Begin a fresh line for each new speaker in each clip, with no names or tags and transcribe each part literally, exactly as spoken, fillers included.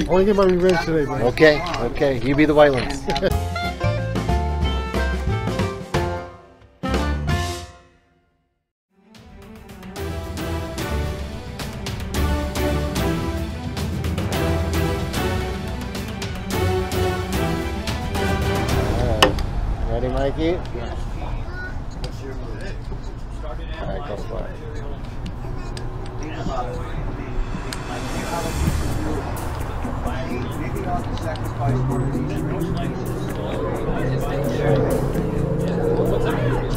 want to get my revenge today, bro.
Okay, okay. You be the white ones. Ready, Mikey?
Yes. What's your move?
All right, go for it.
Maybe I'll have to sacrifice one of these What's that?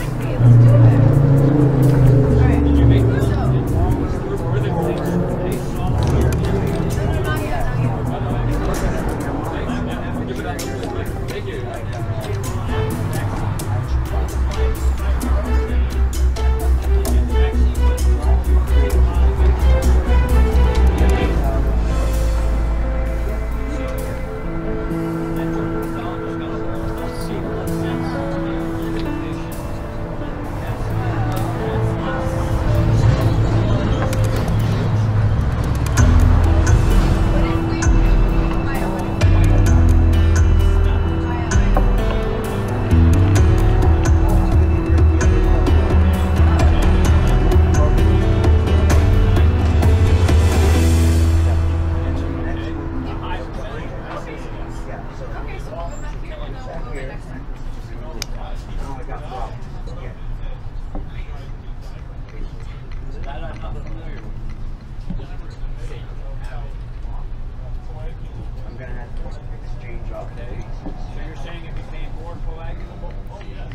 I'm gonna have to exchange off the bases.
So you're saying it became more coagulable? Oh yeah.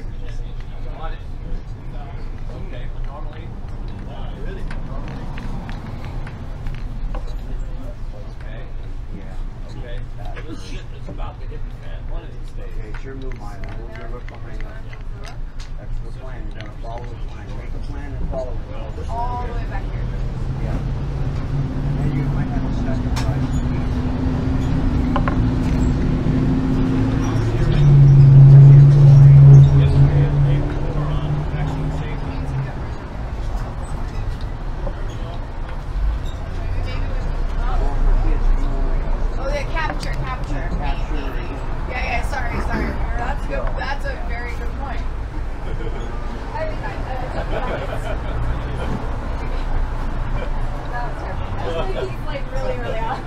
Okay, but normally. Really? Okay.
Yeah.
Okay. This shit is about to hit the fan one of these days.
Okay, it's your move, mine. I will never behind us. That's the plan. You're gonna follow the plan. Make a plan and follow it.
All the way back here.
Yeah. And then you might have to sacrifice.
Oh, yeah, capture, capture. Yeah, yeah, sorry, sorry. That's good. That's a very good point. I think I, that was terrible. I think he's like really, really out.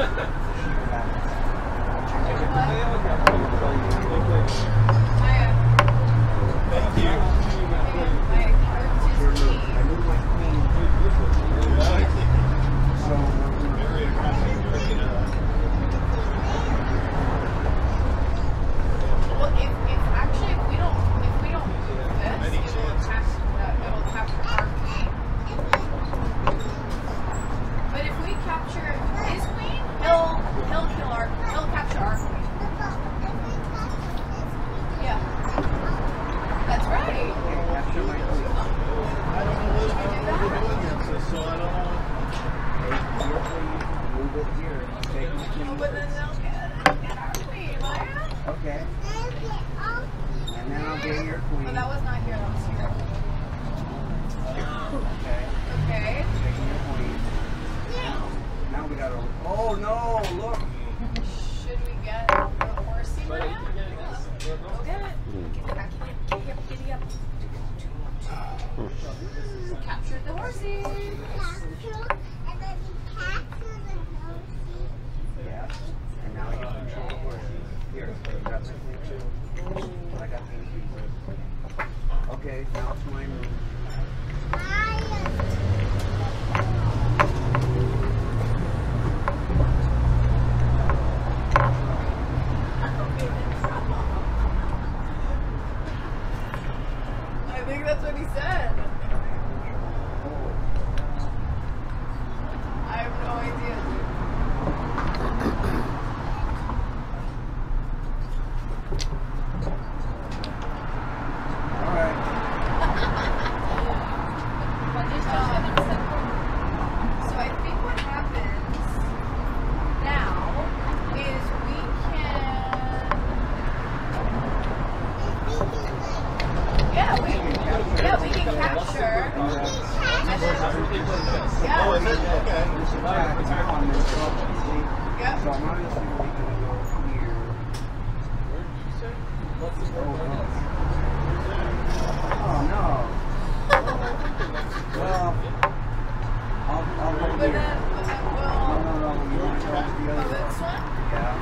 Thank you.
My heart is beating.
I move my queen. So
Very aggressive.
Well, if, if actually if we don't if we don't do this, it will capture uh, it will capture our queen. But if we capture his queen, he'll he'll kill our he'll capture our queen. Yeah, that's right.
capture my queen.
I don't know what I'm going to do against this, so I don't know.
Take your queen, move it here. Take my queen.
But then they'll get, get our queen, Maya.
Okay. And then I'll get your queen.
Oh, that was not here. That was here.
Okay.
Okay.
Taking your queen. Now we gotta. Oh no! Look.
Should we get the horsey, Maya? Go get it. Giddy up, giddy up. Captured the horsey.
Yeah. And now you control the horses. Here, you got my queen too. I got the queen. Okay, now it's my move.
I think that's what he said. I have no idea, dude.
Alright. obviously we're gonna go here.
Where did you say? What's the
Oh,
word?
no.
Where's that?
Oh, no. Well, I'll, I'll go
But
here.
then, but then
No,
we'll.
no, no, you want to go to the
Oh,
other
this
one?
one?
Yeah.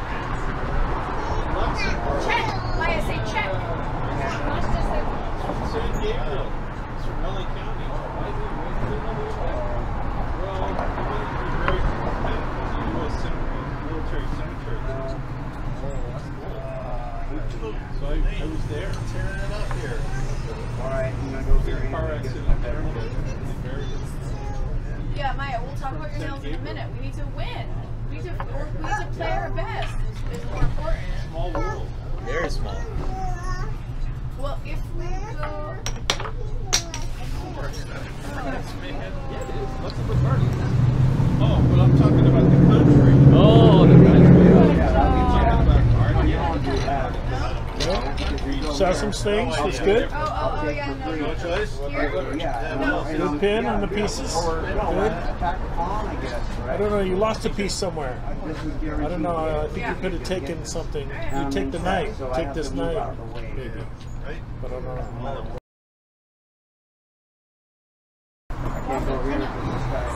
Check. Maya, say check. Let's just say.
San Gabriel. It's from L A County. Why is it why is it another way? Well, you want to be very content. It's a U S cemetery, military cemetery. So I, I was there. Tearing it up here.
All right, I'm gonna go
Big
here.
car
and get
accident
my
in
better
Maryland.
one.
They buried it.
Yeah, Maya, we'll talk about your nails in a minute. We need to win. We need to, we need to play our best. Is, is more important.
Small world.
Very small.
Well, if we go.
Yeah, it is. Lots of apartments. Oh, but I'm talking about the country.
Oh, the country.
Yeah, that'll be
I'm
checked.
talking about art.
Saw some stings. That's good.
Oh, oh, oh, yeah, no, no.
No choice?
Here?
Yeah,
No.
and
Good
I'm-
pin
yeah,
on the
you know,
pieces.
or, you know,
Good.
attack the pawn, I guess,
I
right?
don't know. You lost a piece somewhere.
This is
I don't know. I think
Yeah.
you could have taken something. You
Um,
take the knight.
so I
Take
have
this
to move
knight.
out of the way.
Maybe. But I don't know.
I can't go here because this guy.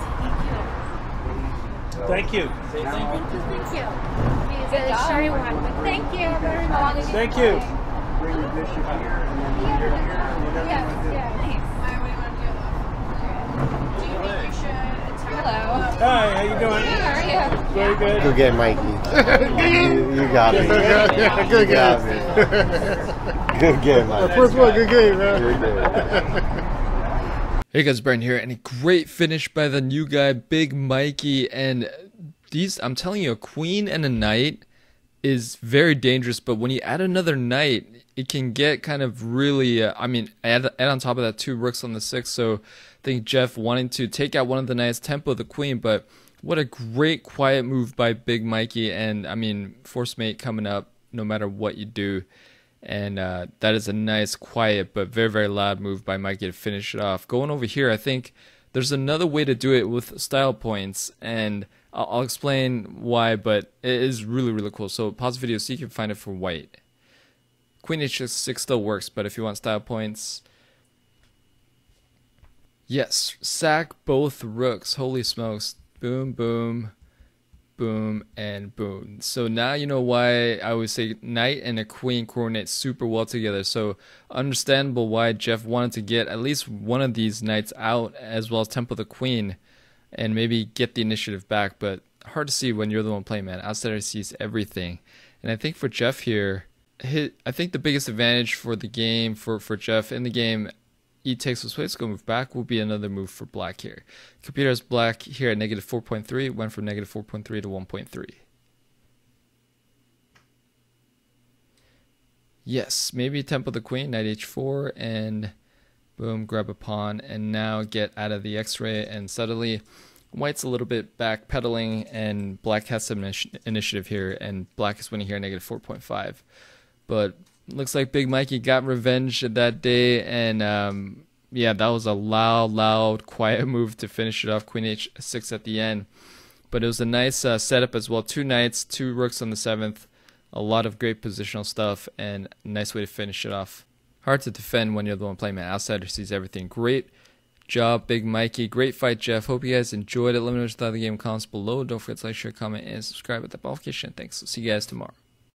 So
Thank you.
now-
Thank you. Good job. Thank you very much.
Thank you.
Bring the bishop here and then here, here, whatever
Yes,
you want to do.
yeah.
Maya, what do you want to do? Do you think we should attack?
Hello.
Hi. How you doing?
How are you?
Very good.
Good game, Mikey. you, you got me.
Good
You got
game.
me. Good game, Mikey.
First one. Good game, man.
Good game.
Hey guys, Brian here, and a great finish by the new guy, Big Mikey. And these, I'm telling you, a queen and a knight is very dangerous, but when you add another knight, it can get kind of really, uh, I mean, add, add on top of that two rooks on the six, so I think Jeff wanting to take out one of the knights, tempo the queen, but what a great quiet move by Big Mikey, and I mean, force mate coming up no matter what you do. And uh, that is a nice, quiet, but very, very loud move by Mikey to finish it off. Going over here, I think there's another way to do it with style points, and I'll, I'll explain why, but it is really, really cool. So pause the video so you can find it for white. Queen h six still works, but if you want style points, yes, sack both rooks. Holy smokes. Boom, boom. Boom and boom. So now you know why I always say knight and a queen coordinate super well together. So understandable why Jeff wanted to get at least one of these knights out, as well as tempo the queen, and maybe get the initiative back. But hard to see when you're the one playing, man. Outsider sees everything. And I think for Jeff here, his, I think the biggest advantage for the game, for, for Jeff in the game, E takes this place, go move back, will be another move for black here. Computer has black here at negative four point three, went from negative four point three to one point three. Yes, maybe tempo the queen, knight h four, and boom, grab a pawn, and now get out of the x-ray, and suddenly white's a little bit backpedaling, and black has some initi initiative here, and black is winning here at negative four point five. But looks like Big Mikey got revenge that day, and um, yeah, that was a loud, loud, quiet move to finish it off. Queen h six at the end, but it was a nice uh, setup as well. Two knights, two rooks on the seventh, a lot of great positional stuff, and a nice way to finish it off. Hard to defend when you're the one playing, man. Outsider sees everything. Great job, Big Mikey. Great fight, Jeff. Hope you guys enjoyed it. Let me know what you thought of the game in comments below. Don't forget to like, share, comment, and subscribe with the notification. Thanks. I'll see you guys tomorrow.